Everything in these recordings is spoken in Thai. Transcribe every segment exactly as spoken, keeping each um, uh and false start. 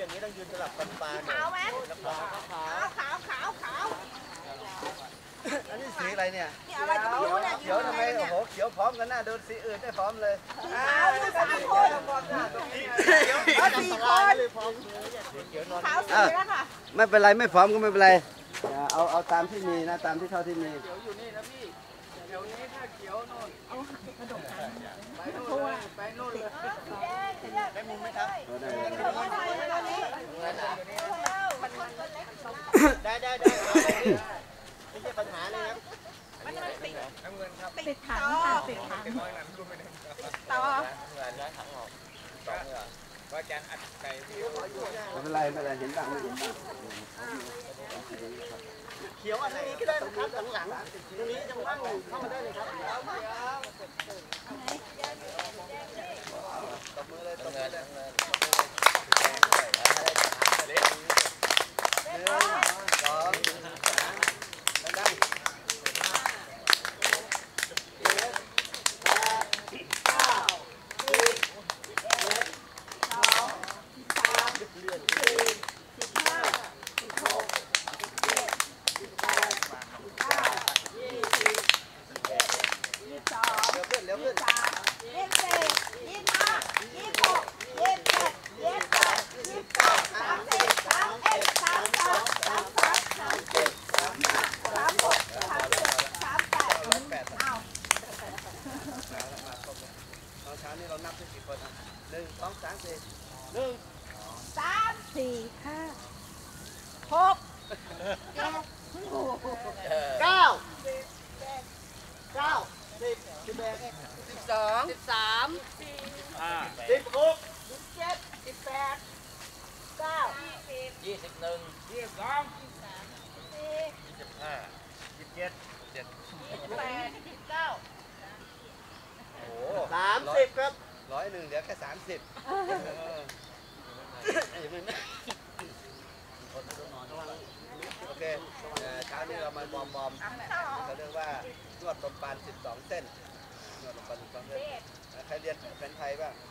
อย่างนี้ต้องยืนสลับกันปลาขาวไหมขาวขาวขาวขาวขาวอันนี้สีอะไรเนี่ยนี่อะไรก็ไม่รู้เนี่ยเขียวทำไมโอ้โหเขียวพร้อมกันหน้าโดนสีอื่นได้พร้อมเลยขาวอยู่สามคนเอาสี่คนขาวสีแล้วค่ะไม่เป็นไรไม่พร้อมก็ไม่เป็นไรเอาเอาตามที่มีนะตามที่เท่าที่มีเขียวอยู่นี่นะพี่เขียวนี้ถ้าเขียวโน่นเอากระดกไปโน่นเลยไปโน่นเลยได้มุมไหมครับได้ได้ได้ไม่ใช่ปัญหาเลยครับมันติดน้ำเงินครับติดถังค่ะติดถังต่อเงินย้ายถังออกสองเงินว่าจานอัดไก่ที่ไม่เป็นไรไม่เป็นไรเห็นบ้างไม่เห็นบ้างเขียวอันนี้ก็ได้นะครับหลังหลังตรงนี้จะว่างเข้ามาได้เลยครับตบมือเลยตบมือเลยหนึ่งสองสามดังๆหกเก้าเก้าเก้าสิบสิบเอ็ดสิบสองสิบสามสิบหกสิบเจ็ดสิบแปดเก้ายี่สิบหนึ่งยี่สิบสองยี่สิบสามยี่สิบห้าสิบเจ็ดเจ็ดสิบแปดสิบเก้าโอ้สามสิบครับร้อยหนึ่งเหลือแค่สามสิบโอเคเช้านี้เรามาบอมบอมเขาเรียกว่านวดตมปานสิบสองเส้นนวดตมปานสิบสองเส้นใครเรียนเป็นไทยบ้าง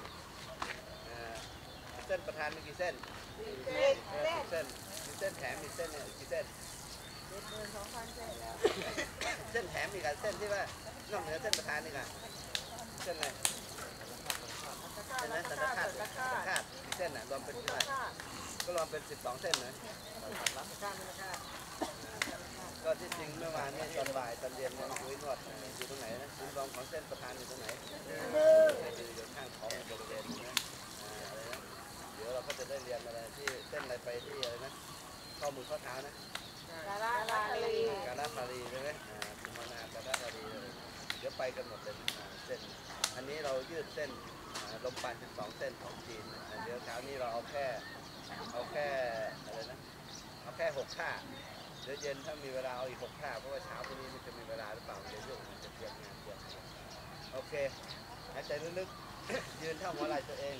เส้นประธานมีกี่เส้นเส้นมีเส้นแถมมีเส้นเนี่ยกี่เส้นเส้นแถมมีกับเส้นที่ว่านอกเหนือเส้นประธานนี่ค่ะเส้นอะไรเส้นนั้นสันตคาตสันตคาตมีเส้นน่ะรวมเป็นเท่าไหร่ก็รวมเป็นสิบสองเส้นนะก็ที่จริงเมื่อวานนี้ตอนบ่ายตอนเย็นเนี่ยคุยนวดอยู่ตรงไหนนะศูนย์รวมของเส้นประธานอยู่ตรงไหนอยู่ข้างท้องบริเวณนี้นะอะไรนะเดี๋ยวเราก็จะได้เรียนอะไรที่เส้นอะไรไปที่อะไรนะข้อมือข้อเท้านะกาลาลาลีกาลาลาลีใช่ไหมภูมานากาลาลาลีเดี๋ยวไปกันหมดเลยเส้นอันนี้เรายืดเส้นลมปานสิบสองเส้นของจีนเดี๋ยวเช้านี้เราเอาแค่เอาแค่อะไรนะเอาแค่หกท่าเดี๋ยวเย็นถ้ามีเวลาเอาอีกหกท่าเพราะว่าเช้าพรุ่งนี้มันจะมีเวลาหรือเปล่าเดี๋ยวยุ่งมันจะเตรียมงานเตรียมโอเคหายใจลึกๆยืนเท่าหัวไหล่ตัวเอง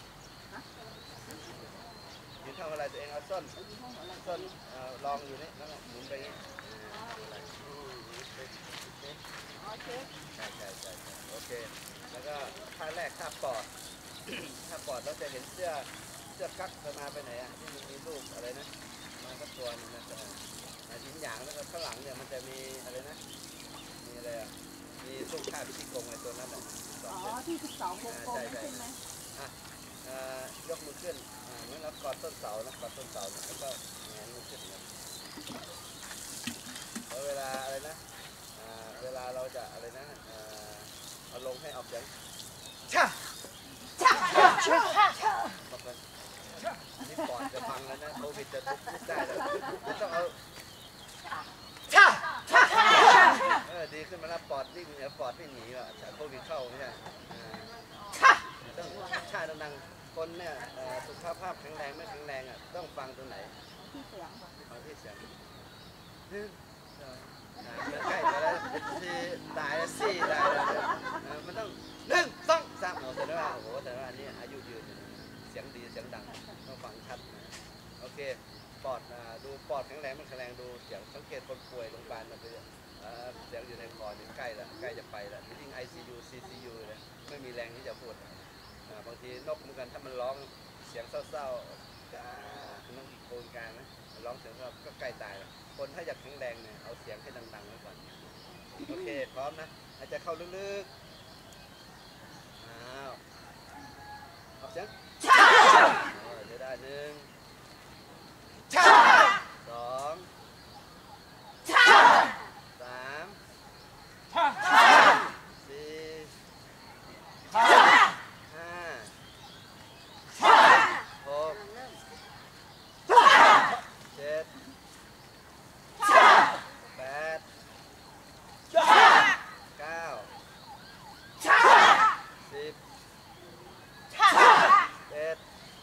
ยืนเท่าหัวไหล่ตัวเองเอาส้นส้นลองอยู่นี่แล้วหมุนไปนี้โอเคใช่ใช่ใช่โอเคแล้วก็ท่าแรกท่าปอดท่าปอดเราจะเห็นเสื้อเสื้อกั๊กจะมาไปไหนอ่ะที่มันมีรูปอะไรนะมาสักตัวนึงนะหินหยางแล้วก็ข้างหลังเนี่ยมันจะมีอะไรนะมีอะไรอ่ะมีรูปภาพพิธีกงในตัวนั้นแหละอ๋อที่สิบสองวงกลมใช่ไหมอ่ะยกมือขึ้นเหมือนเรากอดต้นเสานะกอดต้นเสาแล้วก็แงนมือขึ้นเลยแล้วเวลาอะไรนะเวลาเราจะอะไรนะเอาลงให้ออกเสียงช่าช่าช่าช่านี่ปอดจะพังแล้วนะโควิดจะทุบได้แล้วต้องเอาช่าช่าเออดีขึ้นมาแล้วปอดวิ่งเนี่ยปอดวิ่งหนีว่ะโควิดเข้าไม่ใช่ช่าต้องช่าดังๆคนเนี่ยสุขภาพแข็งแรงไม่แข็งแรงอ่ะต้องฟังตรงไหนที่เสียงฟังที่เสียงใกล้จะแล้วที่ตายแล้วสี่ตายแล้วมันต้องหนึ่งสองสามโอ้แต่ว่าโอ้โหแต่ว่าอันนี้อายุยืนเสียงดีเสียงดังต้องฟังชัดนะโอเคปอดดูปอดแข็งแรงมันแข็งแรงดูเสียงสังเกตคนป่วยโรงพยาบาลมันไปเสียงอยู่ในคอนี่ใกล้แล้วใกล้จะไปแล้วจริง ไอ ซี ยู ซี ซี ยู เลยไม่มีแรงที่จะพูดบางทีนกเหมือนกันถ้ามันร้องเสียงเศร้าๆมันต้องมีโคนกลางนะร้องเสียงก็ใกล้ตายแล้วคนถ้าอยากแข็งแรงเนี่ยเอาเสียงให้ดังๆไว้ก่อนโอเคพร้อมนะหายใจเข้าลึกๆอ้าวออกเสียงจะได้หนึ่งสองสามสี่ห้าหกเจ็ดแปดเก้าสิบเอ็ด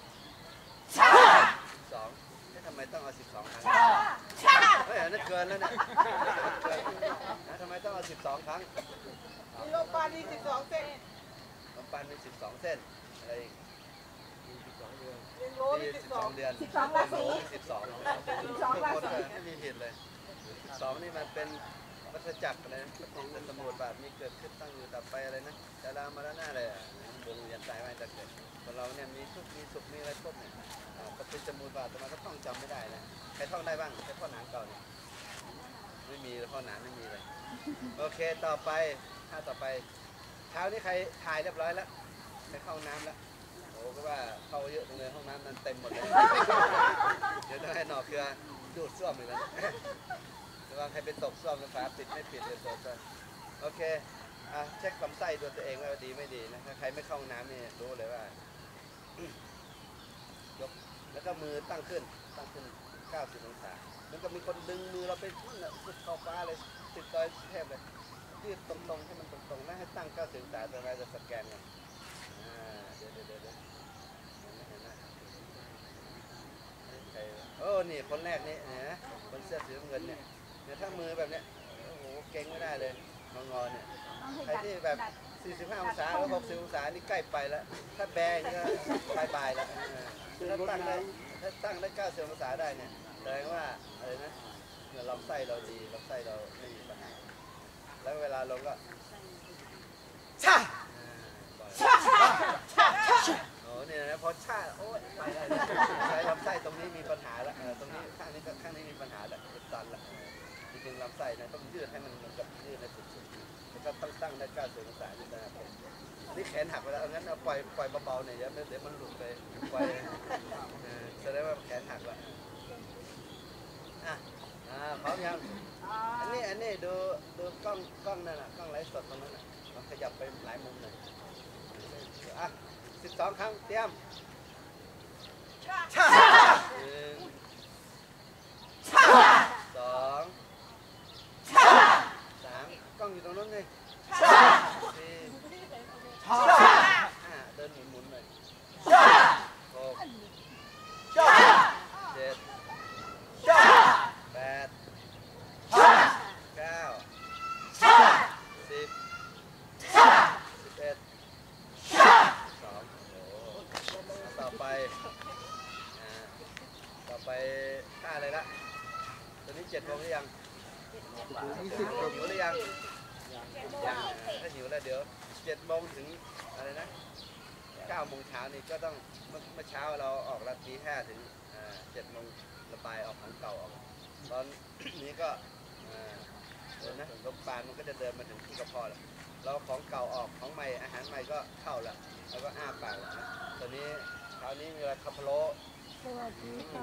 สองทำไมต้องเอาสิบสองครั้งเฮ้ยนั่นเกินแล้วเนี่ยทำไมต้องเอาสิบสองครั้งมีโรงพยาบาลมีสิบสองเส้นลำปันมีสิบสองเส้นอะไรอีกสิบสองเดือนเรียนโลมีสิบสิบสสออง งเดือนสิบสองราศีสิบสองสิบสองราศีไม่มีผิดเลยสิบสองนี่มันเป็นวัฏจักรอะไรนะเป็นสมุดบาทมีเกิดขึ้นตั้งอยู่ต่อไปอะไรนะจะลามาแล้วหน้าเลยวงเวียนตายไม่จะเกิดคนเราเนี่ยมีทุกมีสุขมีอะไรครบเนี่ยก็เป็นสมุดบาทแต่มันก็ท่องจำไม่ได้นะใครท่องได้บ้างใครท่องหนังเก่าเนี่ยไม่มีท่องหนังไม่มีเลยโอเคต่อไปถ้าต่อไปเช้านี้ใครถ่ายเรียบร้อยแล้วไปเข้าน้ำแล้วโอ้ก็ว่าเข้าเยอะตรงเลยห้องน้ำนั้นเต็มหมดเลยเดี๋ยวต้องให้หนอกเกลือดูดซ่วมอีกแล้วระวังใครไปตกซ่วมฝาปิดไม่ปิดเลยตัวก็โอเคอ่ะเช็คลำไส้ตัวตัวเองว่าดีไม่ดีนะถ้าใครไม่เข้าห้องน้ำนี่รู้เลยว่ายกแล้วก็มือตั้งขึ้นตั้งขึ้นเก้าสิบองศามันก็มีคนดึงมือเราไปพุ่งอ่ะสุดขอบฟ้าเลยติดดอยแทบเลยยืดตรงๆให้มันตรงๆนะให้ตั้งเก้าสิบองศาแต่เราจะสแกนไงอ่าเดี๋ยวเดี๋ยวเดี๋ยวเดี๋ยวเห็นไหมใครโอ้นี่คนแรกนี่นะคนเสื้อสีน้ำเงินเนี่ยเนี่ยถ้ามือแบบเนี้ยโอ้โหเก่งไม่ได้เลยงองอเนี่ยใครที่แบบสี่สิบห้าองศาหรือหกสิบองศานี่ใกล้ไปแล้วถ้าแบงก็บายบายแล้วถ้าตั้งได้ถ้าตั้งได้เก้าสิบองศาได้เนี่ยแสดงว่าอะไรนะเนี่ยลำไส้เราดีลำไส้เราไม่มีปัญหาแล้วเวลาลงก็ชาชาชาโอ้เนี่ยนะพอชาโอ้ยไปได้ใช้ลำไส้ตรงนี้มีปัญหาแล้วตรงนี้ข้างนี้ก็ข้างนี้มีปัญหาแล้วตันแล้วจริงๆลำไส้นะต้องยืดให้มันเหมือนกับยืดในสุดๆแล้วก็ต้องตั้งได้เก้าสิบองศานี่นะครับนี่แขนหักไปแล้วงั้นเอาปล่อยปล่อยเบาๆหน่อยเดี๋ยวเดี๋ยวมันหลุดไปปล่อยแสดงว่าแขนหักแล้วอ่ะอ่าพร้อมยังอันนี้อันนี้ดูดูกล้องกล้องนั่นน่ะกล้องไลฟ์สดตรงนั้นน่ะมันขยับไปหลายมุมเลยอ่ะสิบสองครั้งเตรียมหนึ่งสองสามกล้องอยู่ตรงนู้นเลยสี่ห้าเดินหมุนหมุนเลยหกเจ็ดแปดเก้าสิบสิบเอ็ดสองต่อไปต่อไปท่าอะไรละตอนนี้เจ็ดโมงหรือยังหิวหรือยังยังถ้าหิวแล้วเดี๋ยวเจ็ดโมงถึงอะไรนะเก้าโมงเช้านี่ก็ต้องเมื่อเช้าเราออกละตีห้าถึงเจ็ดโมงระบายออกของเก่าออกตอนนี้ก็เดินนะลมปานมันก็จะเดินมาถึงที่กระเพาะแล้วเราของเก่าออกของใหม่อาหารใหม่ก็เข้าแล้วแล้วก็อ้าปากนะตอนนี้คราวนี้มีอะไรคาโพโลสวัสดีค่ะ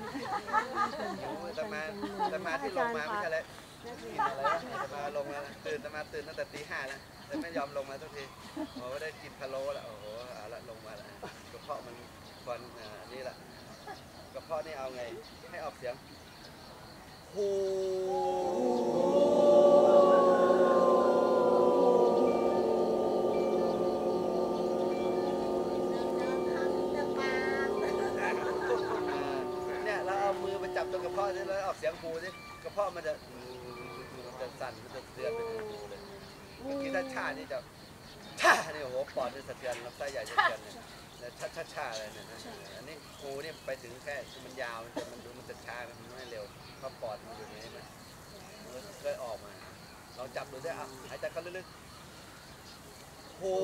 จะมาจะมาที่ลงมาไม่ใช่เลยกินอะไรวะจะมาลงมาตื่นจะมาตื่นตั้งแต่ตีห้าแล้วแต่ไม่ยอมลงมาสักทีโอ้ได้กินพะโล้แล้วโอ้โหเอาละลงมาแล้วกระเพาะมันฟันอันนี้แหละกระเพาะนี่เอาไงให้ออกเสียงโอ้จับตรงกระเพาะนี่แล้วออกเสียงฮูนี่กระเพาะมันจะมันจะสั่นมันจะเตือนเป็นฮูเลยเมื่อกี้ถ้าชานี่จะชาเนี่ยโอ้โหปอดจะสะเทือนลำไส้ใหญ่จะสะเทือนเนี่ยชาชาชาอะไรเนี่ยอันนี้ฮูนี่ไปถึงแค่มันยาวมันจะมันดูมันจะช้ามันไม่เร็วเพราะปอดมันอยู่ในนี้ไหมมันเลยออกมาลองจับดูได้อ่ะหายใจเข้าลึกๆฮู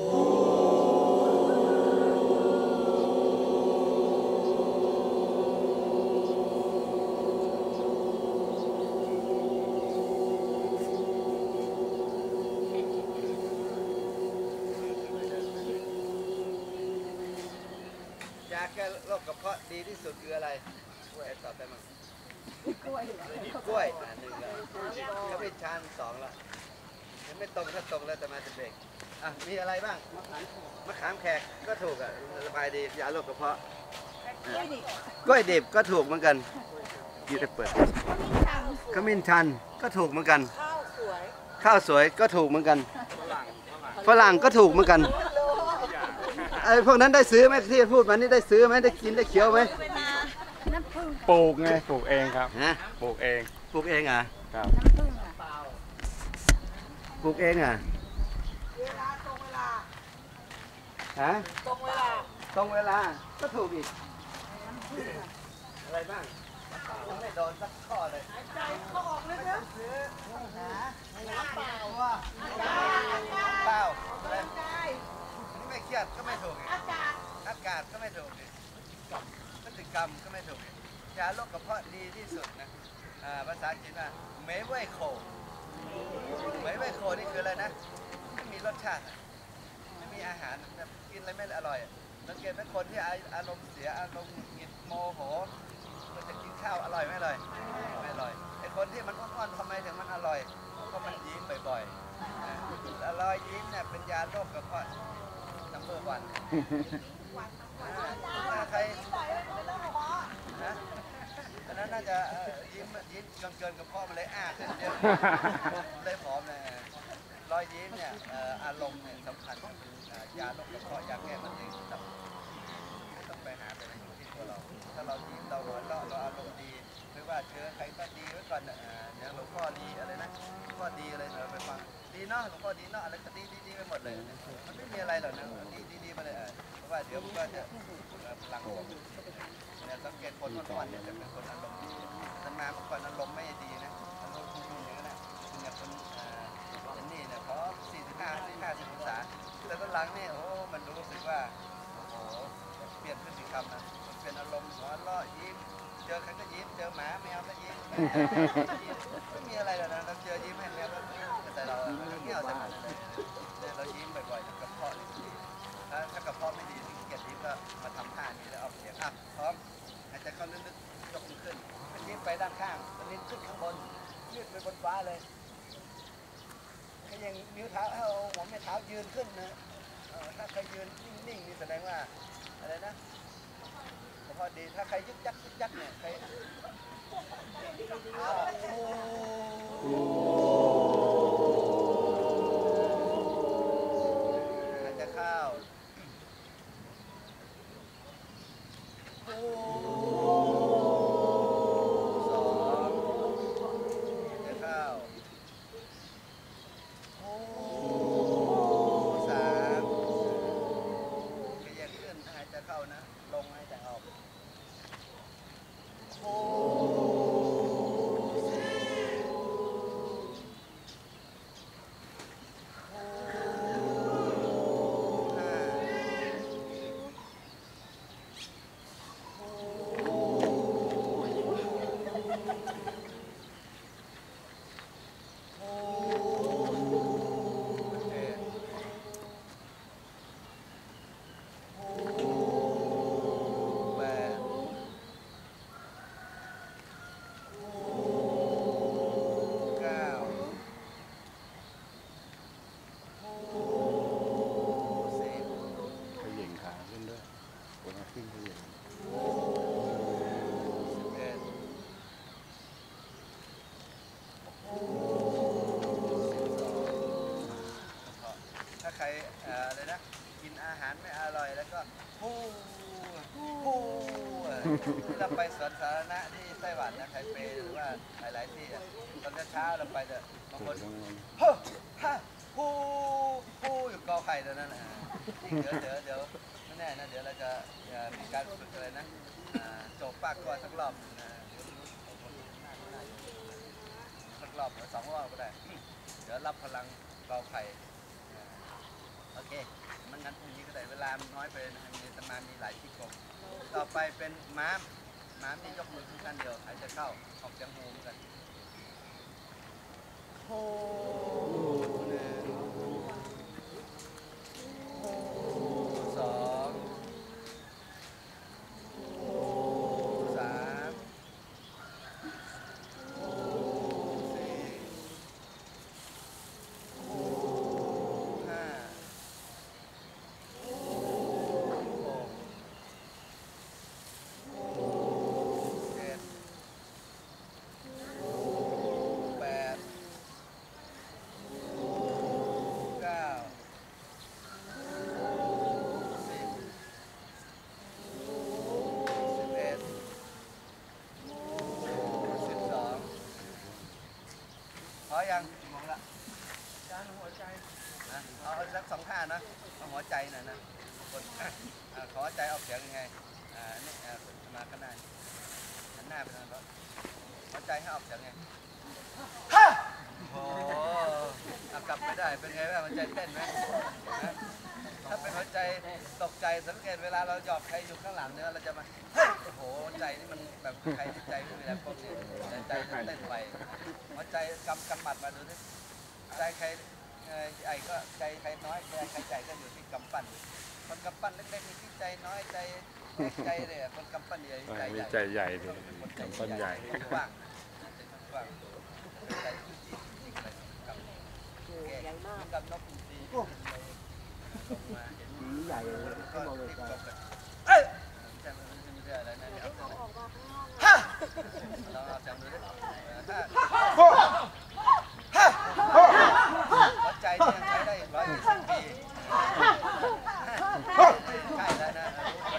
าแก้โรคกระเพาะดีที่สุดคืออะไรกล้วยตอบได้มั้งกล้วยกล้วยอ่าหนึ่งแล้วก็เป็นชานสองแล้วยังไม่ตรงถ้าตรงแล้วแต่มาจะเบรกอ่ะมีอะไรบ้างมะขามแขกก็ถูกอ่ะสบายดียาโรคกระเพาะกล้วยดิบก็ถูกเหมือนกันยืดเปิดขมิ้นชันก็ถูกเหมือนกันข้าวสวยข้าวสวยก็ถูกเหมือนกันฝรั่งก็ถูกเหมือนกันไอ้พวกนั้นได้ซื้อไหมที่พูดมานี่ได้ซื้อไหมได้กินได้เคี้ยวไหมปลูกไงปลูกเองครับฮะปลูกเองปลูกเองอ่ะครับปลูกเองอ่ะเวลาตรงเวลาฮะตรงเวลาตรงเวลาก็ถูกอีกอะไรบ้างยังไม่โดนสักข้อเลยใจเขาออกเลยนะซื้อน้ำเปล่าเปล่าอะไรนี่ไม่เครียดก็ไม่ถูกอีกอากาศอากาศก็ไม่ถูกอีกพฤติกรรมก็ไม่ถูกอีกยาโรคกระเพาะดีที่สุดนะภาษาจีนว่าเมเว่ยโคเมเว่ยโคนี่คืออะไรนะไม่มีรสชาติไม่มีอาหารแบบกินอะไรไม่อร่อยสังเกตไหมคนที่อารมณ์เสียอารมณ์หงุดหงิดโมโหมันจะกินข้าวอร่อยไม่อร่อยไม่อร่อยไอ้คนที่มันอ้อนๆทำไมถึงมันอร่อยเพราะมันยิ้มบ่อยๆอร่อยยิ้มเนี่ยเป็นยาโรคกระเพาะนัมเบอร์วันใครนะอันนั้นน่าจะยิ้มยิ้มจนเกินกระเพาะมันเลยอ้าขึ้นเยอะเลยผอมเลยรอยยิ้มเนี่ยอารมณ์เนี่ยสำคัญยาโรคกระเพาะยาแก้มะเร็งไม่ต้องไปหาไปอยู่ที่ตัวเราถ้าเรายิ้มเราหัวเราะเราอารมณ์ดีไม่ว่าเจอใครก็ดีไว้ก่อนเนี่ยหลวงพ่อดีอะไรนะหลวงพ่อดีอะไรเราไปฟังดีเนาะหลวงพ่อดีเนาะอะไรก็ดีดีดีไปหมดเลยมันไม่มีอะไรหรอกนะดีดีดีมาเลยเพราะว่าเดี๋ยวมันก็จะพลังบวกเนี่ยสังเกตคนทุกวันเนี่ยจะเป็นคนอารมณ์ดีแต่มาบางคนอารมณ์ไม่ดีนะอารมณ์คุณอย่างนั้นนะอย่างคนเจนนี่เนี่ยเขาสี่สิบห้าสี่ห้าสิบองศาแต่ตอนหลังเนี่ยโอ้มันรู้สึกว่าโอ้โหเปลี่ยนพฤติกรรมนะมันเป็นอารมณ์หัวเราะยิ้มเจอใครก็ยิ้มเจอหมาแมวก็ยิ้มไม่มีอะไรเลยนะเราเจอยิ้มให้แมวก็แต่เราเงี้ยวแต่เนี่ยเรายิ้มบ่อยๆกระเพาะดีถ้าถ้ากระเพาะไม่ดีเกียรติยิ้มก็มาทำท่านี้แล้วออกเสียงอ่ะพร้อมหายใจเข้าลึกๆยกมือขึ้นยิ้มไปด้านข้างลิ้นขึ้นข้างบนยืดไปบนฟ้าเลยถ้ายังนิ้วเท้าเอาหัวแม่เท้ายืนขึ้นนะถ้าใครยืนนิ่งๆนี่แสดงว่าอะไรนะพอดีถ้าใครยึกยักยึกยักเนี่ยใครอาจจะเข้าสองจะเข้าสามขยับขึ้นหายใจเข้านะลงหายใจออกโอ้ใครอะไรนะกินอาหารไม่อร่อยแล้วก็ฮู้ฮู้เราไปสวนสาธารณะที่ไต้หวันนะไทเปหรือว่าหลายๆที่ตอนเช้าเราไปจะบางคนเฮ้อฮ่าฮู้ฮู้อยู่กอไผ่ตอนนั้นเดี๋ยวเดี๋ยวเดี๋ยวไม่แน่นะเดี๋ยวเราจะมีการฝึกอะไรนะโจกปากก่อนสักรอบนะสักรอบหรือสองรอบก็ได้เดี๋ยวรับพลังกอไผ่โอเคมันงั้นพรุ่งนี้ก็ได้เวลาน้อยไปนะมีสมามีหลายที่กงต่อไปเป็นม้ามม้ามนี่ยกมือขึ้นขั้นเดียวหายใจเข้าออกเสียงโฮเหมือนกันโฮหนึ่งโฮสองโฮยังมองละการหัวใจนะเอาสักสองท่านะเอาหัวใจหน่อยนะกดขอใจออกเสียงยังไงอ่านี่มาข้างหน้าหันหน้าไปทางรถหัวใจให้ออกเสียงไงโอ้กลับไปได้เป็นไงบ้างหัวใจเต้นไหมถ้าเป็นหัวใจตกใจสังเกตเวลาเราหยอกใครอยู่ข้างหลังเนี่ยเราจะมาโอ้โหใจนี่มันแบบใครใจไม่มีแรงพวกนี้ใจเต้นไปหัวใจกำกำหมัดมาดูสิใจใครไอ้ก็ใจใครน้อยใจใครใจก็อยู่ที่กำปั้นคนกำปั้นเล็กๆมีที่ใจน้อยใจใจเลยคนกำปั้นใหญ่ใจใหญ่ใจใหญ่เลยกำปั้นใหญ่ว่างว่างใจจริงๆอะไรกับแก่กับนกอินทรีลงมาเห็นใหญ่เลยก็รีบจบกันเอ้ยจะมันจะมีอะไรนะเนี่ยฮ่าเราเอาจังดูดิฮ่าหัวใจที่ยังใช้ได้ร้อยยี่สิบปีใช่แล้วนะ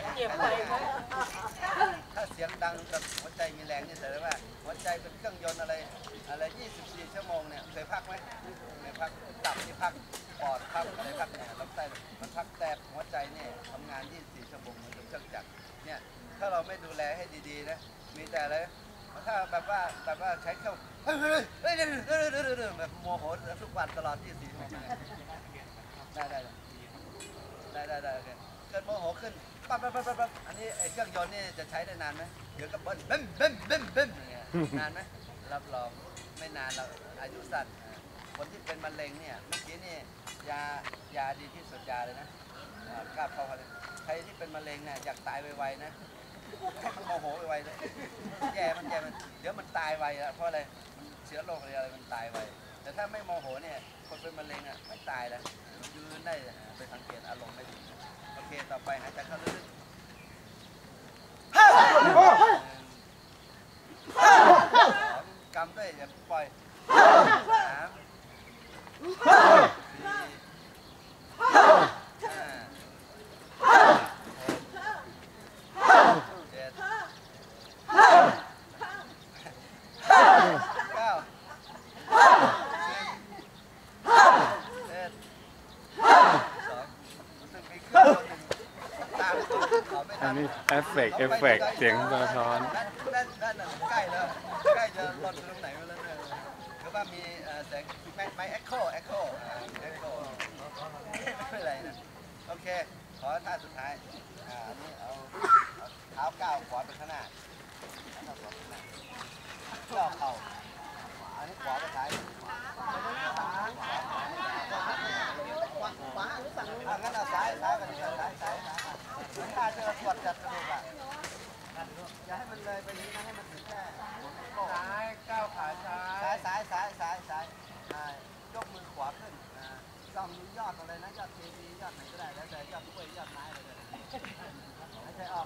ถ้าเสียงดังกับหัวใจมีแรงนี่แสดงว่าหัวใจเป็นเครื่องยนต์อะไรอะไรยี่สิบสี่ชั่วโมงเนี่ยเคยพักไหมเคยพักตับที่พักปอดพักอะไรพักเนี่ยลำไส้มันพักแต่หัวใจเนี่ยทำงานยี่สิบสี่ชั่วโมงเหมือนกับเครื่องจักรเนี่ยถ้าเราไม่ดูแลให้ดีๆนะมีแต่อะไรถ้าแบบว่าแบบว่าใช้เครื่องเฮ้ยเฮ้ยเฮ้ยแบบโมโหทุกวันตลอดยี่สิบสี่ชั่วโมงได้ได้ได้ได้ได้เกิดโมโหขึ้นปั๊บปั๊บปั๊บปั๊บอันนี้ไอ้เครื่องยนต์นี่จะใช้ได้นานไหมเดี๋ยวก็เบิ้ลเบิ้มเบิ้มเบิ้มเบิ้มอย่างเงี้ยนานไหมรับรองไม่นานเราอายุสั้นคนที่เป็นมะเร็งเนี่ยเมื่อกี้นี่ยายาดีที่สุดยาเลยนะกล้าเข้าเลยใครที่เป็นมะเร็งเนี่ยอยากตายไวๆนะให้มันโมโหไวๆเลยแย่มันแย่มันเดี๋ยวมันตายไวแล้วเพราะอะไรมันเชื้อโรคอะไรมันตายไวแต่ถ้าไม่โมโหเนี่ยคนเป็นมะเร็งอ่ะไม่ตายแล้วยืนได้ไปสังเกตอารมณ์ไม่ดีโอเคต่อไปหายใจเข้าลึกๆกำด้วยอย่าปล่อยสามสี่ห้าเจ็ดเก้าสิบเอ็ดสองรู้สึกมีเครื่องยนต์หนึ่งตามตัวไม่อัทันนนี้เอฟเฟกต์เอฟเฟกต์เสียงสะท้อนด้านด้านใกล้แล้วใกล้จะหล่นตรงไหนมาแล้วเนี่ยหรือว่ามีแสงไม้ไม้เอ็กโคเอ็กโคเอ็กโคไม่เป็นไรนะโอเคขอท่าสุดท้ายอ่านี่เอาเท้าก้าวขวาไปข้างหน้าเท้าขวาไปข้างหน้าย่อเข่าอันนี้ขวาไปซ้ายขวาขวาหรือฝั่งนู้นงั้นเอาซ้ายซ้ายกันซ้ายซ้ายซ้ายถ้าจะกดจัดกระดูกอ่ะอย่าให้มันเลยไปนี้นะให้มันถึงแค่ซ้ายก้าวขาซ้ายซ้ายซ้ายซ้ายซ้ายซ้ายยกมือขวาขึ้นจ้องยอดอะไรนะยอดเทวียอดไหนก็ได้แล้วแต่ยอดกล้วยยอดไม้อะไรก็ได้หายใจออก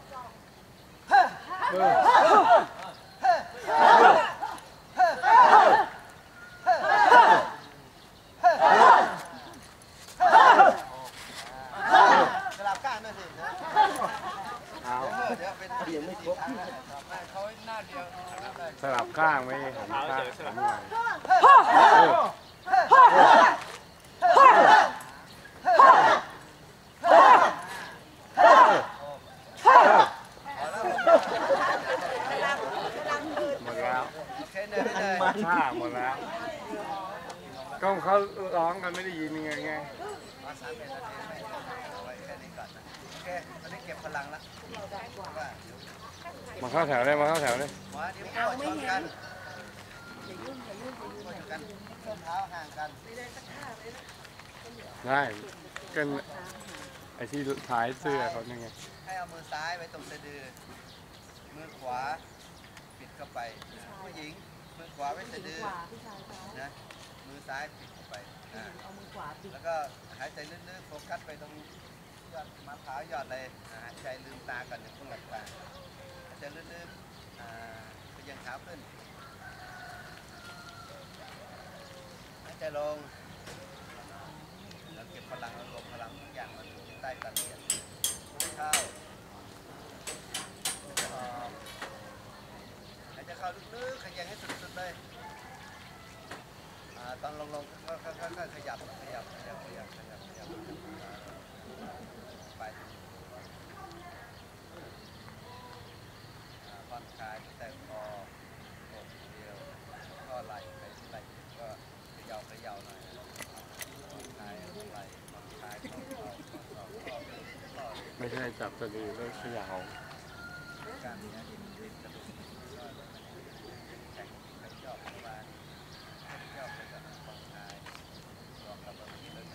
สลับก้านด้วยสิเดี๋ยวเป็นเดียวไม่ครบเขาหน้าเดียวสลับข้างไม่หันข้างหันมาหมดแล้วท่าหมดแล้วก็เขาร้องกันไม่ได้ยินไงไงมาสามเป็นนาทีไม่เอาไว้แค่นี้ก่อนนะโอเคตอนนี้เก็บพลังแล้วมาเข้าแถวเลยมาเข้าแถวเลยหัวนิ้วโป้งชนกันอย่ายุ่งอย่ายุ่งอย่ายุ่งกันส้นเท้าห่างกันได้กันไอ้ที่ท้ายเสื้อเขาเนี่ยไงให้เอามือซ้ายไว้ตรงสะดือมือขวาปิดเข้าไปผู้หญิงมือขวาไว้สะดือนะมือซ้ายปิดเข้าไปแล้วก็หายใจลึกๆโฟกัสไปตรงยอดมะพร้าวยอดเลยหายใจลืมตาก่อนหนึ่งคนหลับตาหายใจลึกๆไปยังเท้าขึ้นหายใจลงแล้วเก็บพลังรวมพลังทุกอย่างมันอยู่ใต้ตาเลียนเข้าหายใจเข้าลึกๆขยันให้สุดๆเลยตอนลงลงก็ก็ก็ขยับขยับขยับขยับขยับขยับไปผ่อนคลายแต่คออกเดียวก็ไหลไปไหลก็ขยับขยับหน่อยผ่อนคลายไหลผ่อนคลายข้อเข่าข้อศอกข้อไม่ใช่จับสะดือแล้วเขย่าการนี้ติดกระดูกก็แข็งแข็งยอดประมาณยอดเลยก็ผ่อนคลายลองกับแบบนี้เลย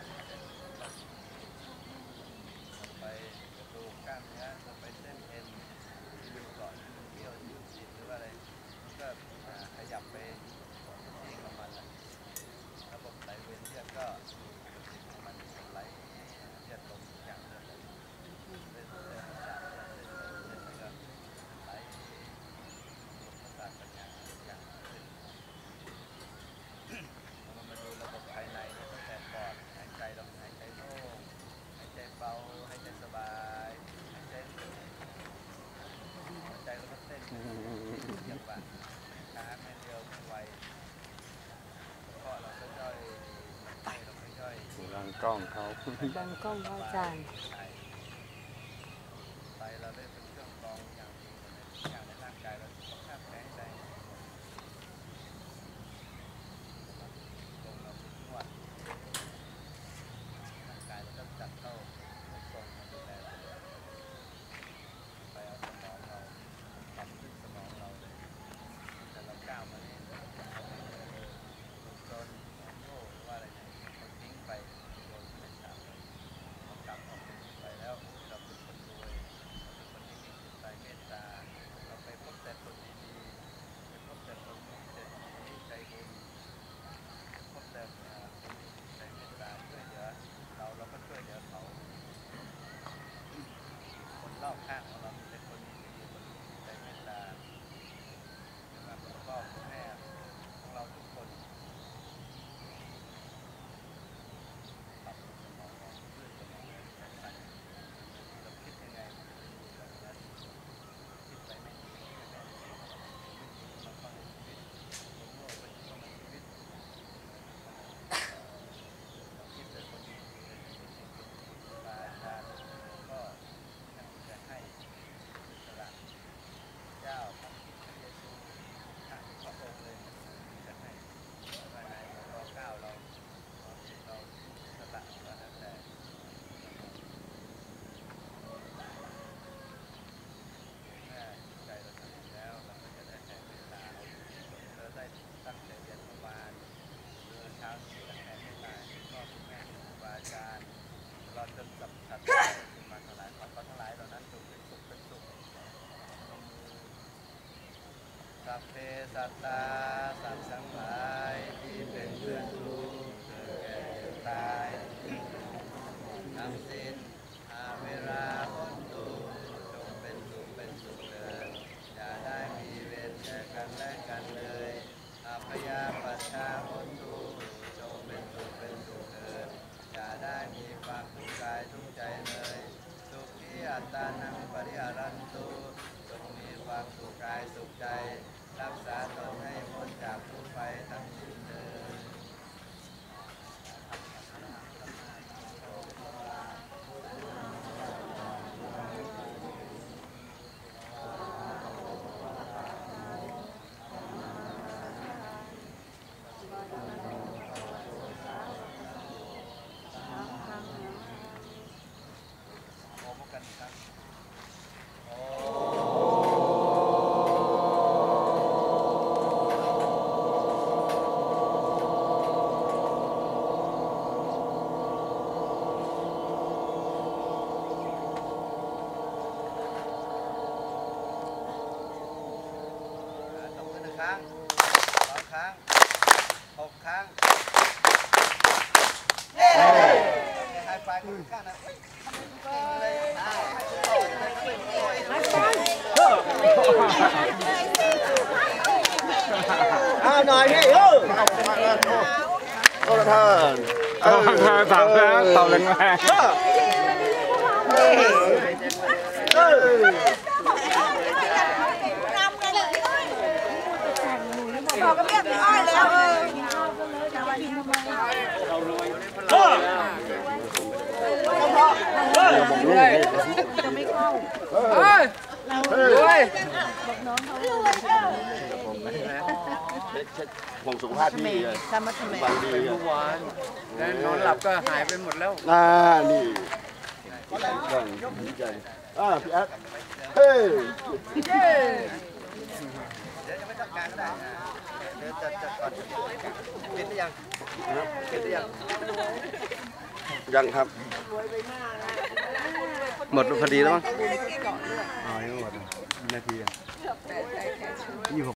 ไปกระดูกกล้ามเนื้อไปเส้นเอ็นยืดก่อนเกี่ยวยืดจิตหรือว่าอะไรก็ขยับไปที่ของมันระบบไหลเวียนเลือดก็มันไหลเลือดลงอย่างเดิมเส้นเส้นประสาทเส้นเส้นเส้นแล้วก็ไหลประสาทปัญญาอย่างเรามาดูระบบภายในตั้งแต่ปอดหายใจเราหายใจโล่งหายใจเบาหายใจสบายหายใจหัวใจเราก็เต้นอย่างว่าช้าไม่เร็วไม่ไวเพราะเราก็ย่อยเราก็ย่อยบังกล้องเขาบังกล้องเขาอาจารย์ไตเราได้เป็นเครื่องกรองอย่างดีอย่างในร่างกายเราสุขภาพแข็งแรงลงเรานวดร่างกายเราก็จัดเข้าทรงมาดูแลไปเอาสมองเราปรับขึ้นสมองเราเลยแต่เราก้าวมาเนี่ยโดนโง่ว่าอะไรเนี่ยเราทิ้งไปโดนไม่ทำเรากลับออกไปแล้วเราเป็นคนรวยเราเป็นคนที่มีจิตใจเมตตาเราไปพบแต่คนดีๆไปพบแต่คนมีใจดีใจบุญพบแต่คนมีจิตใจเมตตาช่วยเหลือเราเราก็ช่วยเหลือเขาคนรอบข้างของเรามีแต่คนดีๆคนมีจิตใจเมตตานะครับพ่อแม่ของเราทุกคนปรับสมองเราด้วยสมองเราคิดยังไงเราจะคิดไปไม่ดีไม่แน่เราเข้าในชีวิตผมโง่ไปเข้าในชีวิตเราคิดแต่คนดีๆเลยสิ่งที่ครูบาอาจารย์ก็ท่านจะให้สละเจ้าพระคริสต์พระเยซูข้าพระองค์เลยจะให้ภายในรอเก้าเราเราสละแล้วแต่แม่ใจเราทำแล้วเราก็จะได้แผ่เมตตาเราได้ตั้งใจเรียนเมื่อวานเดินเช้านี้ตั้งแต่เมตตาพ่อคุณแม่ครูบาอาจารย์เราจนสัมผัสคุณมาทั้งหลายขอพระทั้งหลายเหล่านั้นจงเป็นสุขเป็นสุขสัพเพสัตตาสัตว์ทั้งหลายที่เป็นเพื่อนทุกข์เกิดแก่เจ็บตายทั้งสิ้นอาเวราพ้นทุกข์จงเป็นสุขเป็นสุขเถิดอย่าได้มีเวรแก่กันและกันเลยอาพยาปัชชาพ้นทุกข์จงเป็นสุขเป็นสุขเถิดอย่าได้มีความทุกข์กายทุกข์ใจเลยสุขีอัตตานังปริหารันตุจงมีความสุขกายสุขใจรักษาตนให้พ้นจากทุกข์ภัยทั้งสิ้นเถิดขอพบกันอีกครั้งโอ้ตบมือหนึ่งครั้งสองครั้งหกครั้งเฮ้ยไฮไฟว์คนข้างนะเลยอ้าวต่อเลยเป็นต่อยอ้าวหน่อยพี่เออโอ้ละท่านเออสามแล้วเต่าแรงแรงเออบอกกับเมียพี่อ้อยแล้วเออเลยเอ้ยรวยห่วงสุขภาพพี่เลยทำมาทำไมบางดีเมื่อวานแต่นอนหลับก็หายไปหมดแล้วอ่านี่ยังดีใจอ่าพี่แอดเฮ้ยเดี๋ยวจะไม่ทำการก็ได้เดี๋ยวจะจะก่อนกินหรือยังกินหรือยังยังครับหมดพอดีแล้วมั้งอ๋อยังหมดนาทียี่หก